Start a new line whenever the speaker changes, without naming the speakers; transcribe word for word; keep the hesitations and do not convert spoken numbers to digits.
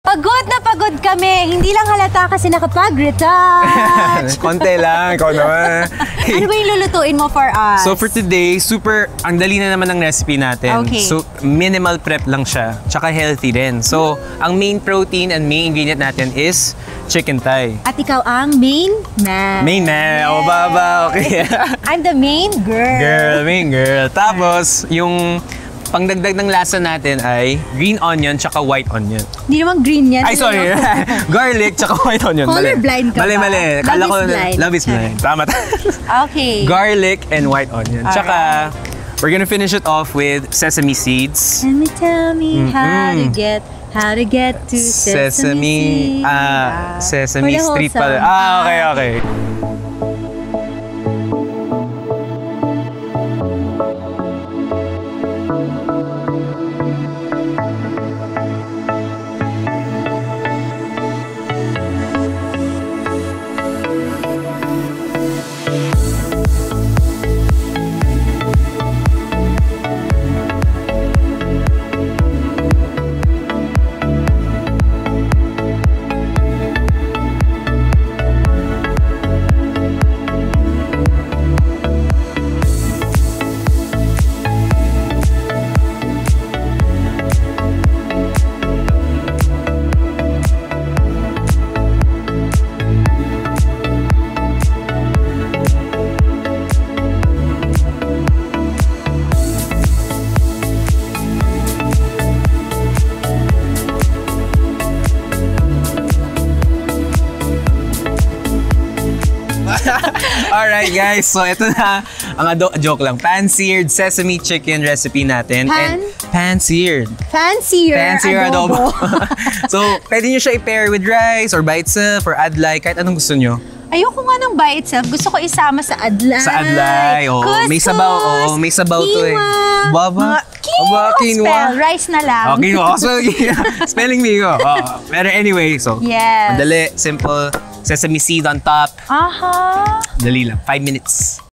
Pagod na pagod kami. Hindi lang halata kasi nakapag-retouch.
Konti lang, ikaw naman.
Ano ba yung lulutuin mo for us?
So for today, super, ang dali na naman ng recipe natin.
Okay.
So minimal prep lang siya, tsaka healthy din. So ang main protein and main ingredient natin is chicken thigh.
At ikaw ang main man.
Main man, o ba ba, okay.
I'm the main girl.
Girl, main girl. Tapos yung pangdagdag ng lasa natin ay green onion tsaka white onion.
Hindi naman green yan.
Ay, sorry. Garlic tsaka white onion.
Colorblind ka
mali,
ba?
mali, mali.
Love
Kala
is
ko,
blind.
love is blind. Tama.
Okay.
Garlic and white onion. Tsaka, we're gonna finish it off with sesame seeds.
Let me tell me
Mm-mm.
how to get how to get to Sesame,
Sesame,
Seed.
ah, Sesame
For the
Street
wholesome.
pala. Ah, okay, okay. Alright guys, so ito na ang ado joke lang. Pan-seared sesame chicken recipe natin.
Pan?
And pan-seared.
Fancier,
Fancier
adobo.
adobo. So, pwede nyo siya i-pair with rice or by itself or adlay, kahit anong gusto nyo.
Ayoko nga ng by itself. Gusto ko isama sa adlay.
Sa adlay, oo.
Couscous,
May sabaw, oo. May sabaw to eh.
quinoa,
Baba.
mga quinoa.
Aba, quinoa.
Spell, rice na lang.
Okay, no. Spelling, spelling bee ko. Oh. Pero anyway, so,
Yes.
madali, simple. Sesame seed on top.
Aha.
Dali lang. Five minutes.